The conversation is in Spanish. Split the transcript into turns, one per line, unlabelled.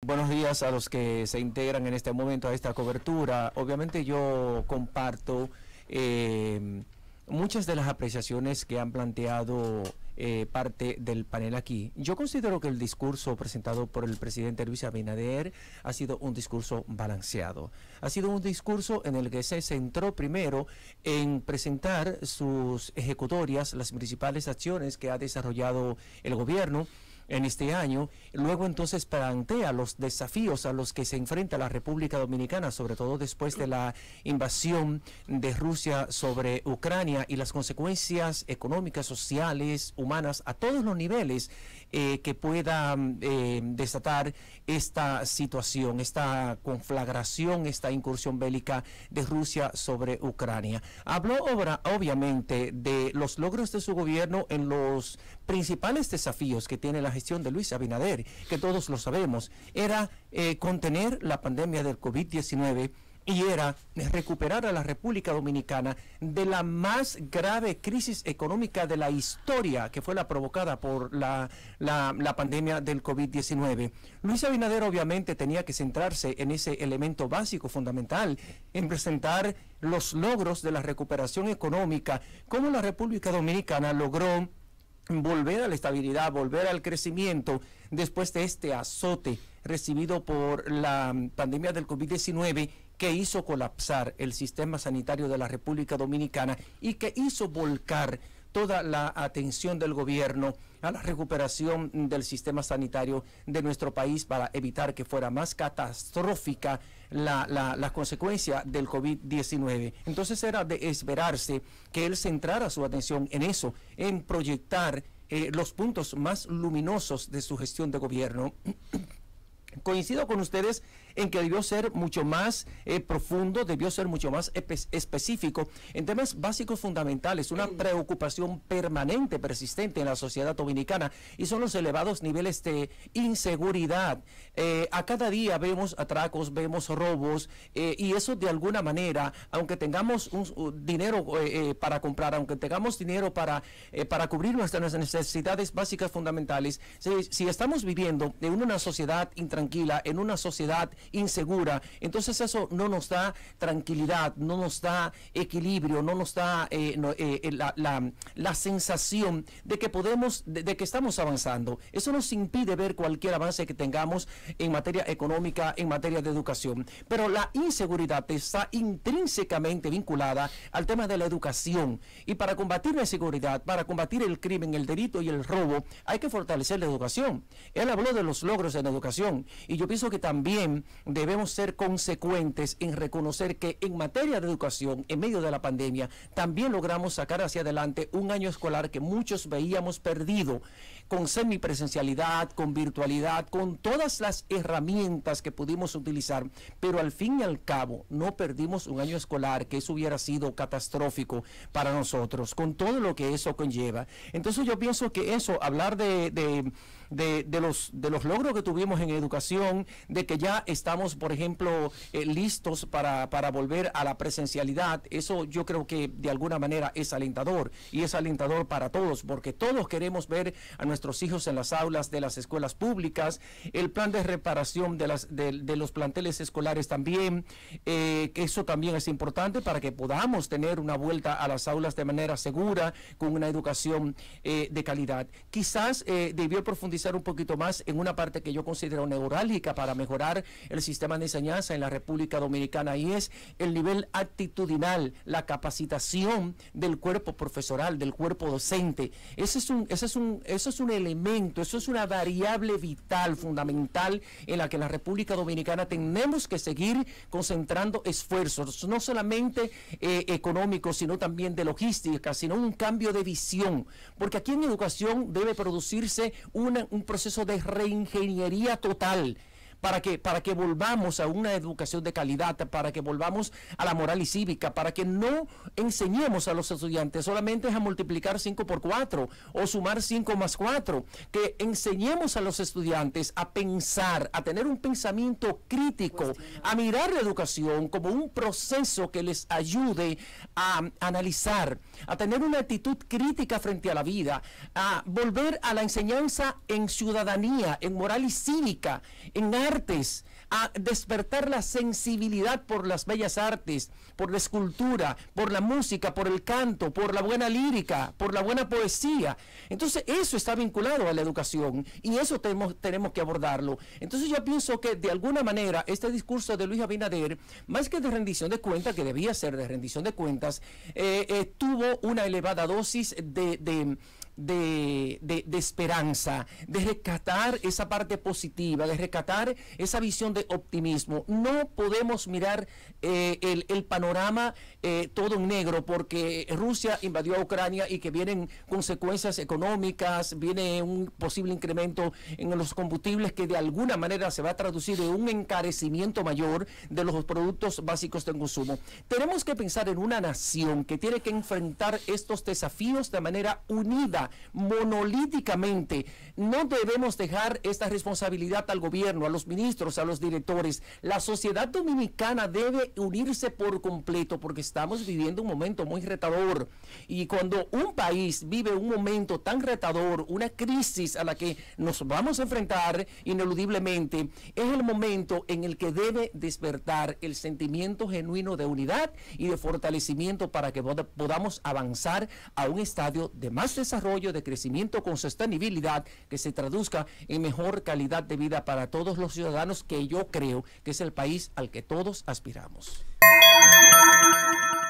Buenos días a los que se integran en este momento a esta cobertura. Obviamente yo comparto muchas de las apreciaciones que han planteado parte del panel aquí. Yo considero que el discurso presentado por el presidente Luis Abinader ha sido un discurso balanceado. Ha sido un discurso en el que se centró primero en presentar sus ejecutorias, las principales acciones que ha desarrollado el gobierno en este año. Luego entonces plantea los desafíos a los que se enfrenta la República Dominicana, sobre todo después de la invasión de Rusia sobre Ucrania y las consecuencias económicas, sociales, humanas, a todos los niveles que pueda desatar esta situación, esta conflagración, esta incursión bélica de Rusia sobre Ucrania. Habló obviamente de los logros de su gobierno en los principales desafíos que tiene la gestión de Luis Abinader, que todos lo sabemos, era contener la pandemia del COVID-19 y era recuperar a la República Dominicana de la más grave crisis económica de la historia, que fue la provocada por la pandemia del COVID-19. Luis Abinader obviamente tenía que centrarse en ese elemento básico, fundamental, en presentar los logros de la recuperación económica, cómo la República Dominicana logró volver a la estabilidad, volver al crecimiento después de este azote recibido por la pandemia del COVID-19 que hizo colapsar el sistema sanitario de la República Dominicana y que hizo volcar toda la atención del gobierno a la recuperación del sistema sanitario de nuestro país para evitar que fuera más catastrófica la consecuencia del COVID-19. Entonces era de esperarse que él centrara su atención en eso, en proyectar los puntos más luminosos de su gestión de gobierno. Coincido con ustedes en que debió ser mucho más profundo, debió ser mucho más específico en temas básicos fundamentales, una preocupación permanente, persistente en la sociedad dominicana, y son los elevados niveles de inseguridad. A cada día vemos atracos, vemos robos, y eso de alguna manera, aunque tengamos dinero para comprar, aunque tengamos dinero para cubrir nuestras necesidades básicas fundamentales, si estamos viviendo en una sociedad intranquila, en una sociedad insegura, entonces eso no nos da tranquilidad, no nos da equilibrio, no nos da la sensación de que podemos, de que estamos avanzando. Eso nos impide ver cualquier avance que tengamos en materia económica, en materia de educación. Pero la inseguridad está intrínsecamente vinculada al tema de la educación, y para combatir la inseguridad, para combatir el crimen, el delito y el robo, hay que fortalecer la educación. Él habló de los logros en educación, y yo pienso que también debemos ser consecuentes en reconocer que en materia de educación, en medio de la pandemia, también logramos sacar hacia adelante un año escolar que muchos veíamos perdido, con semipresencialidad, con virtualidad, con todas las herramientas que pudimos utilizar, pero al fin y al cabo no perdimos un año escolar, que eso hubiera sido catastrófico para nosotros, con todo lo que eso conlleva. Entonces yo pienso que eso, hablar de los logros que tuvimos en educación, de que ya estamos, por ejemplo, listos para volver a la presencialidad, eso yo creo que de alguna manera es alentador, y es alentador para todos, porque todos queremos ver a nuestros hijos en las aulas de las escuelas públicas. El plan de reparación de los planteles escolares también, que eso también es importante para que podamos tener una vuelta a las aulas de manera segura, con una educación de calidad. Quizás debió profundizar un poquito más en una parte que yo considero neurálgica para mejorar el sistema de enseñanza en la República Dominicana, y es el nivel actitudinal, la capacitación del cuerpo profesoral, del cuerpo docente. Eso es un elemento, eso es una variable vital, fundamental, en la que la República Dominicana tenemos que seguir concentrando esfuerzos, no solamente económicos, sino también de logística, sino un cambio de visión, porque aquí en educación debe producirse un proceso de reingeniería total, para que volvamos a una educación de calidad, para que volvamos a la moral y cívica, para que no enseñemos a los estudiantes solamente a multiplicar 5 por 4 o sumar 5 más 4, que enseñemos a los estudiantes a pensar, a tener un pensamiento crítico, a mirar la educación como un proceso que les ayude a analizar, a tener una actitud crítica frente a la vida, a volver a la enseñanza en ciudadanía, en moral y cívica, en artes, a despertar la sensibilidad por las bellas artes, por la escultura, por la música, por el canto, por la buena lírica, por la buena poesía. Entonces eso está vinculado a la educación y eso tenemos que abordarlo. Entonces yo pienso que de alguna manera este discurso de Luis Abinader, más que de rendición de cuentas, que debía ser de rendición de cuentas, tuvo una elevada dosis de esperanza, de rescatar esa parte positiva, de rescatar esa visión de optimismo. No podemos mirar el panorama todo en negro porque Rusia invadió a Ucrania y que vienen consecuencias económicas, viene un posible incremento en los combustibles que de alguna manera se va a traducir en un encarecimiento mayor de los productos básicos de consumo. Tenemos que pensar en una nación que tiene que enfrentar estos desafíos de manera unida, monolíticamente. No debemos dejar esta responsabilidad al gobierno, a los ministros, a los directores. La sociedad dominicana debe unirse por completo porque estamos viviendo un momento muy retador. Y cuando un país vive un momento tan retador, una crisis a la que nos vamos a enfrentar ineludiblemente, es el momento en el que debe despertar el sentimiento genuino de unidad y de fortalecimiento para que podamos avanzar a un estadio de más desarrollo, de crecimiento con sostenibilidad, que se traduzca en mejor calidad de vida para todos los ciudadanos, que yo creo que es el país al que todos aspiramos.